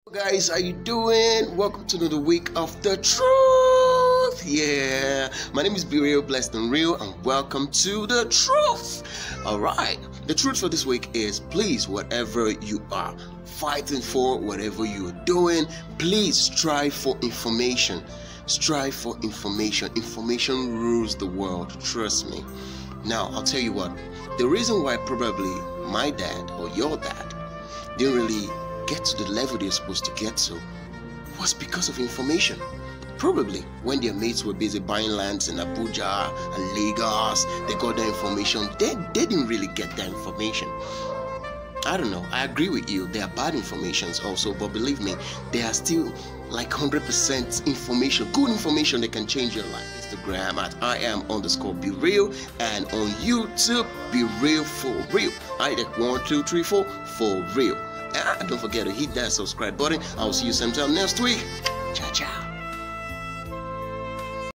Guys, how you doing? Welcome to another week of the truth. Yeah, my name is Be Real, Blessed and Real, and welcome to the truth. All right, the truth for this week is, please, whatever you are fighting for, whatever you are doing, please strive for information. Strive for information. Information rules the world, trust me. Now, I'll tell you what, the reason why probably my dad or your dad didn't really get to the level they're supposed to get to was because of information. Probably when their mates were busy buying lands in Abuja and Lagos, they got that information. They didn't really get that information. I don't know, I agree with you, there are bad informations also, but believe me, there are still like 100% information, good information that can change your life. Instagram at IAM_BeReal, and on YouTube, Be Real for Real. I like 1 2 3 4 for real. And don't forget to hit that subscribe button. I'll see you sometime next week. Ciao, ciao.